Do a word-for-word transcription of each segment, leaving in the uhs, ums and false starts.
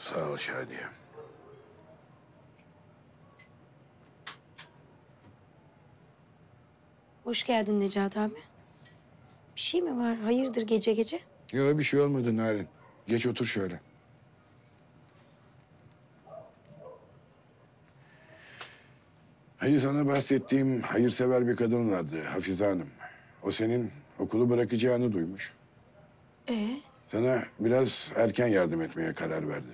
Sağ ol Şadiye. Hoş geldin Necati abi. Bir şey mi var? Hayırdır gece gece? Yok bir şey olmadı Narin. Geç otur şöyle. Hani sana bahsettiğim hayırsever bir kadın vardı, Hafize Hanım. O senin okulu bırakacağını duymuş. Ee? Sana biraz erken yardım etmeye karar verdi.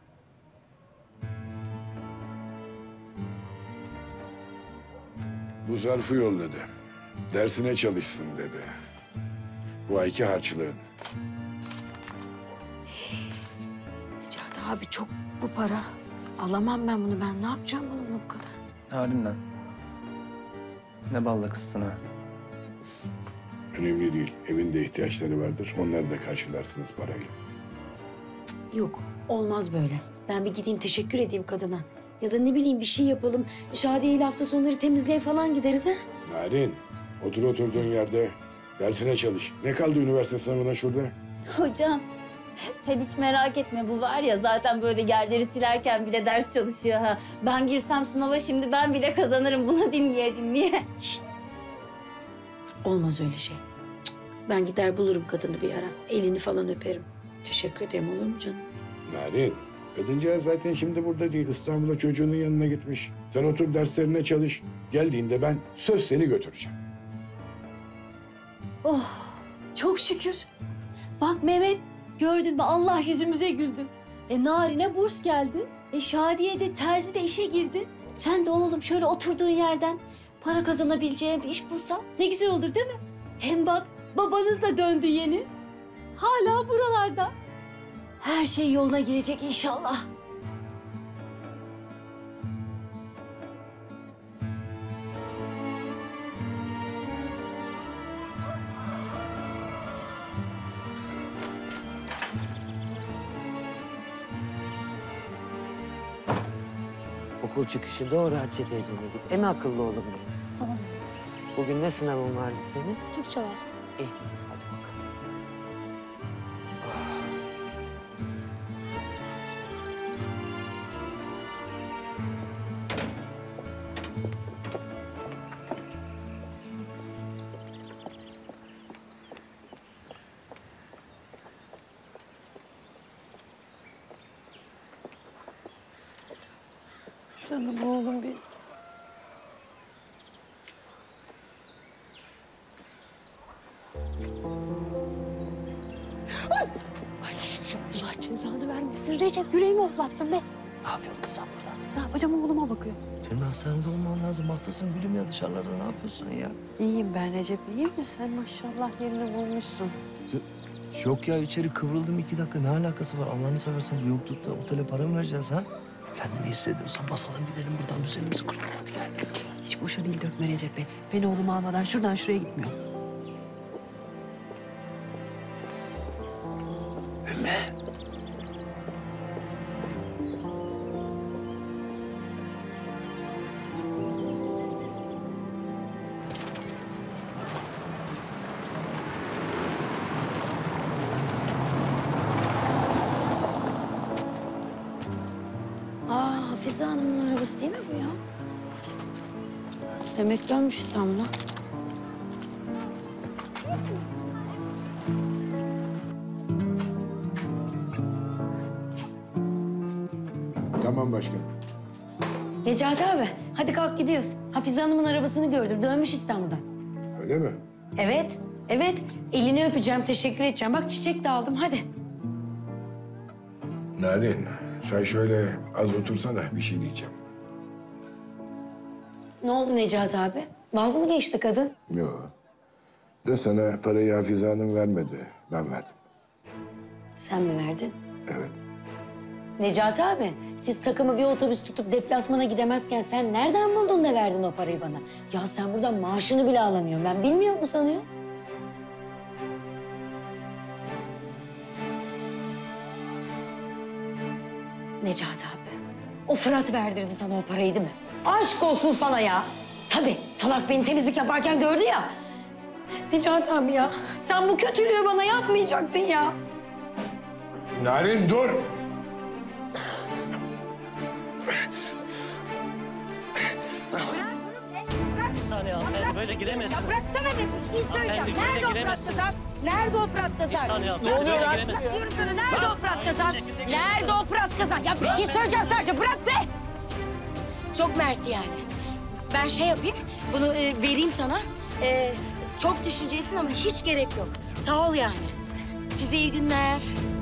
Bu zarfı yolladı. Dersine çalışsın dedi. Bu ayki harçlığın. Necati abi çok bu para. Alamam ben bunu. Ben ne yapacağım bununla bu kadar? Narin lan. Ne balla kızsın ha. Önemli değil. Evinde ihtiyaçları vardır. Onları da karşılarsınız parayla. Yok olmaz böyle. Ben bir gideyim teşekkür edeyim kadına. Ya da ne bileyim bir şey yapalım. Şadiye ile hafta sonları temizliğe falan gideriz ha. Narin, otur oturduğun yerde. Dersine çalış. Ne kaldı üniversite sınavına şurada? Hocam sen hiç merak etme, bu var ya zaten böyle yerleri silerken bile ders çalışıyor ha. Ben girsem sınava şimdi ben bile kazanırım bunu dinleye dinleye. Şişt. Olmaz öyle şey. Cık. Ben gider bulurum kadını bir ara. Elini falan öperim. Teşekkür ederim olur mu canım? Narin, kadıncağız zaten şimdi burada değil. İstanbul'a çocuğunun yanına gitmiş. Sen otur derslerine çalış. Geldiğinde ben söz seni götüreceğim. Oh çok şükür. Bak Mehmet, gördün mü Allah yüzümüze güldü. E Narin'e burs geldi. E Şadiye de terzi de işe girdi. Sen de oğlum şöyle oturduğun yerden para kazanabileceğin bir iş bulsan ne güzel olur değil mi? Hem bak babanız da döndü yeni. Hala buralarda. Her şey yoluna girecek inşallah. Okul çıkışı doğru Hatice teyzene git. En akıllı oğlum benim. Tamam. Bugün ne sınavın vardı senin? Türkçe var. İyi, hadi bakalım. Canım oğlum benim. Allah cezanı vermesin. Recep yüreğimi hoplattın be. Ne yapıyorsun kız sen burada? Ne yapacağım oğluma bakıyor. Senin hastanede olman lazım. Hastasın gülüm ya dışarılarda ne yapıyorsun ya? İyiyim ben Recep iyiyim de sen maşallah yerini bulmuşsun. Yok ya içeri kıvrıldım iki dakika. Ne alakası var? Allah'ını seversen bu yoklukta otele para mı vereceğiz ha? Kendini hissediyorsan basalım gidelim buradan düzenimizi kuralım hadi gel. Hiç boşa dil dökme Recep Bey. Beni oğlumu almadan şuradan şuraya gitmiyor. Ümmü. Aa Hafize Hanım'ın arabası değil mi bu ya? Demek dönmüş İstanbul'a. Tamam başkanım. Necati abi hadi kalk gidiyoruz. Hafize Hanım'ın arabasını gördüm. Dönmüş İstanbul'dan. Öyle mi? Evet, evet. Elini öpeceğim, teşekkür edeceğim. Bak çiçek de aldım, hadi. Narin, sen şöyle az otursana bir şey diyeceğim. Ne oldu Necati abi? Vaz mı geçti kadın? Yok. Dün sana parayı Hafize Hanım vermedi. Ben verdim. Sen mi verdin? Evet. Necati abi, siz takımı bir otobüs tutup deplasmana gidemezken sen nereden buldun da verdin o parayı bana? Ya sen buradan maaşını bile alamıyorsun. Ben bilmiyor mu sanıyor? Necati abi, o Fırat verdirdi sana o parayı değil mi? Aşk olsun sana ya. Tabii, salak beni temizlik yaparken gördü ya. Necati abi ya, sen bu kötülüğü bana yapmayacaktın ya. Narin dur! Bir saniye hanımefendi böyle giremezsiniz. Bıraksana be, bir şey söyleyeceğim. Hanımefendi, böyle Nerede o Fırat giremezsiniz. Kazan? Nerede o Fırat Bir Kazan? saniye hanımefendi böyle giremezsiniz. Bırak diyorum sana, nerede o Fırat Kazan? şekilde Nerede o Fırat Kazan? Ya bir şey söyleyeceğim sadece, bırak be! Çok mersi yani. Ben şey yapayım, bunu e, vereyim sana. E, çok düşüncelisin ama hiç gerek yok. Sağ ol yani. Size iyi günler.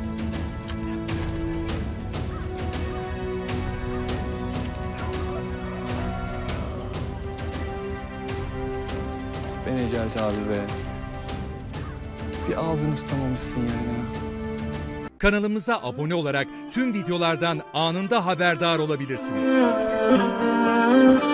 Be Necati abi be. Bir ağzını tutamamışsın yani. Kanalımıza abone olarak tüm videolardan anında haberdar olabilirsiniz.